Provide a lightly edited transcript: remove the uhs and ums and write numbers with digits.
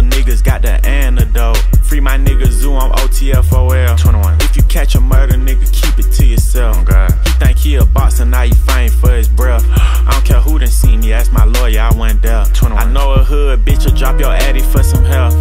niggas got the antidote. Free my nigga Zoo, I'm OTFOL. 21. If you catch a murder, nigga, keep it to yourself. Oh God. He think he a boxer, now you faint for his breath. I don't care who done seen me, ask my lawyer, I went there. 21. I know a hood bitch will drop your addy for some help.